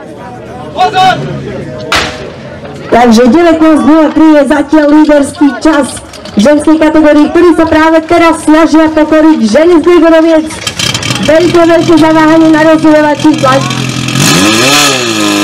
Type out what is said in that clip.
Takže 19:03 je zatiaľ líderský čas v ženskej kategórii, ktorý sa práve teraz snažia pokoriť Železný Boroviec. Veľké zaváhanie na rozdielovací tlak.